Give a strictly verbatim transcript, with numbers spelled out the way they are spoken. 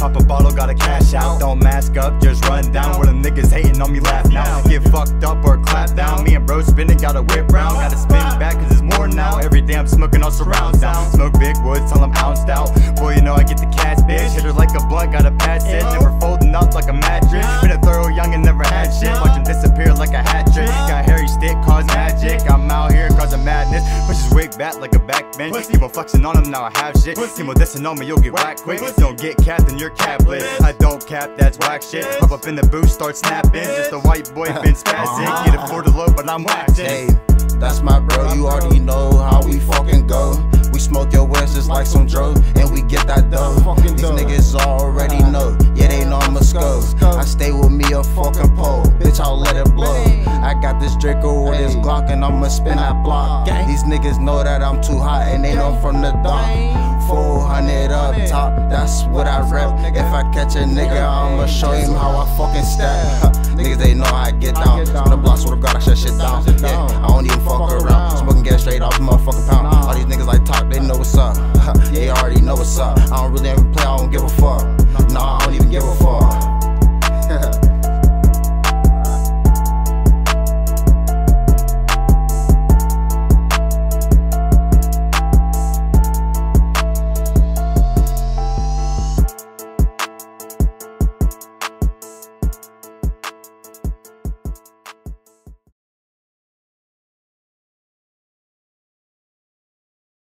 Pop a bottle, gotta cash out. Don't mask up, just run down. Where them niggas hating on me, laugh now. Get fucked up or clap down. Me and bro spinning, got a whip round. Gotta spin back cause it's more now. Every day I'm smoking all surround sound. Smoke big woods till I'm ounced out. Boy, you know I get the cash, bitch. Hit her like a blunt, gotta pass it. Never folding up like a mattress. Been a thorough young and never had shit. Watch him disappear like a hat trick. Got Harry stick, cause magic. I'm out here causing madness. Push his wig back like a backbench. People flexing on him, now I have shit. People dissing on me, you'll get whacked quick. Don't get capped, then you're capless. I don't cap, that's whack shit. Hop up in the booth, start snapping. Just a white boy been spazzing. Can't afford to load, but I'm waxing. Hey, that's my bro, you already know how we fucking go. We smoke your ass just like some dro, and we get that dough. These niggas already know, yeah they know I'm a skull. I stay with me a fucking pole, bitch I'll let it blow. I got this Draco with this Glock and I'ma spin that block. These niggas know that I'm too hot and they know I'm from the dock. four hundred up top, that's what I rep. If I catch a nigga, I'ma show him how I fucking step. Niggas they know how I get down. On the block, swear to God I shut shit down. Yeah, I don't even fuck around. Smoking gas straight off the motherfucking pound. All these niggas like talk, they know what's up. They already know what's up. I don't really ever play, I don't give a fuck. Nah, I don't even give a fuck.